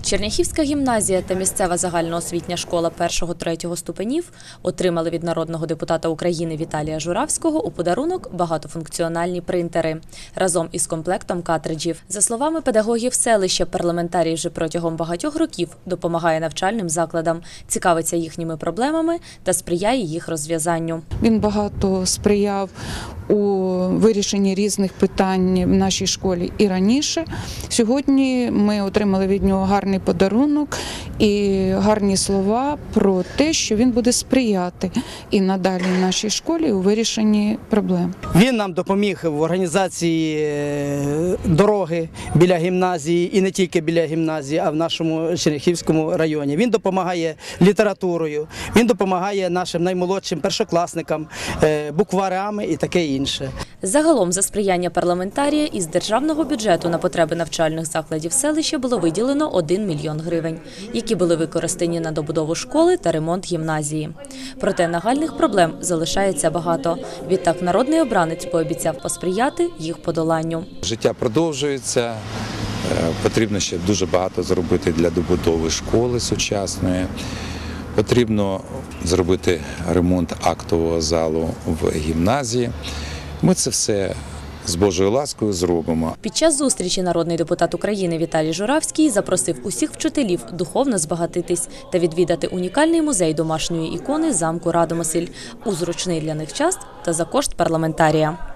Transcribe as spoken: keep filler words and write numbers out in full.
Черняхівська гімназія та місцева загальноосвітня школа першого-третього ступенів отримали від народного депутата України Віталія Журавського у подарунок багатофункціональні принтери разом із комплектом картриджів. За словами педагогів селища, парламентарій вже протягом багатьох років допомагає навчальним закладам, цікавиться їхніми проблемами та сприяє їх розв'язанню. Він багато сприяв у вирішенні різних питань в нашій школі і раніше. Сьогодні ми отримали від нього гарний подарунок і гарні слова про те, що він буде сприяти і надалі нашій школі у вирішенні проблем. Він нам допоміг в організації дороги біля гімназії і не тільки біля гімназії, а в нашому Черняхівському районі. Він допомагає літературою, він допомагає нашим наймолодшим першокласникам, букварами і таке інше. Загалом за сприяння парламентарія із державного бюджету на потреби навчальних закладів селища було виділено один мільйон гривень, які були використані на добудову школи та ремонт гімназії. Проте нагальних проблем залишається багато. Відтак народний обранець пообіцяв посприяти їх подоланню. Життя продовжується, потрібно ще дуже багато зробити для добудови школи сучасної. Потрібно зробити ремонт актового залу в гімназії. Ми це все з Божою ласкою зробимо. Під час зустрічі народний депутат України Віталій Журавський запросив усіх вчителів духовно збагатитись та відвідати унікальний музей домашньої ікони замку Радомисель у зручний для них час та за кошт парламентарія.